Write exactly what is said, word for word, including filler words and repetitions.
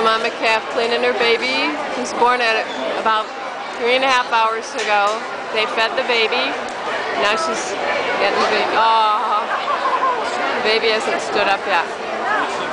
a mama calf cleaning her baby. She was born at about three and a half hours ago. They fed the baby. Now she's getting the baby. Oh, the baby hasn't stood up yet.